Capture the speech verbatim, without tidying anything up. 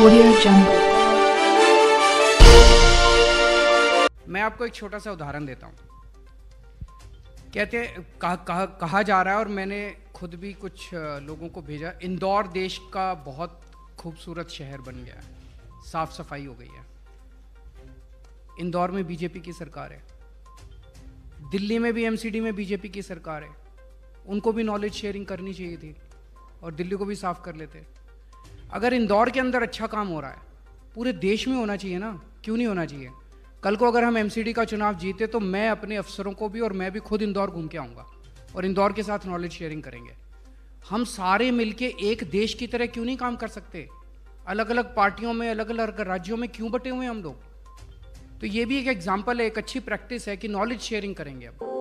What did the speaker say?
Audio Jungle। मैं आपको एक छोटा सा उदाहरण देता हूँ। कहते कहा, कहा, कहा जा रहा है और मैंने खुद भी कुछ लोगों को भेजा, इंदौर देश का बहुत खूबसूरत शहर बन गया है, साफ सफाई हो गई है। इंदौर में बीजेपी की सरकार है, दिल्ली में भी एमसीडी में बीजेपी की सरकार है। उनको भी नॉलेज शेयरिंग करनी चाहिए थी और दिल्ली को भी साफ कर लेते। अगर इंदौर के अंदर अच्छा काम हो रहा है, पूरे देश में होना चाहिए ना, क्यों नहीं होना चाहिए? कल को अगर हम एमसीडी का चुनाव जीते तो मैं अपने अफसरों को भी और मैं भी खुद इंदौर घूम के आऊँगा और इंदौर के साथ नॉलेज शेयरिंग करेंगे। हम सारे मिलके एक देश की तरह क्यों नहीं काम कर सकते? अलग अलग पार्टियों में, अलग अलग राज्यों में क्यों बटे हुए हैं हम लोग? तो ये भी एक एग्जाम्पल है, एक अच्छी प्रैक्टिस है कि नॉलेज शेयरिंग करेंगे अब।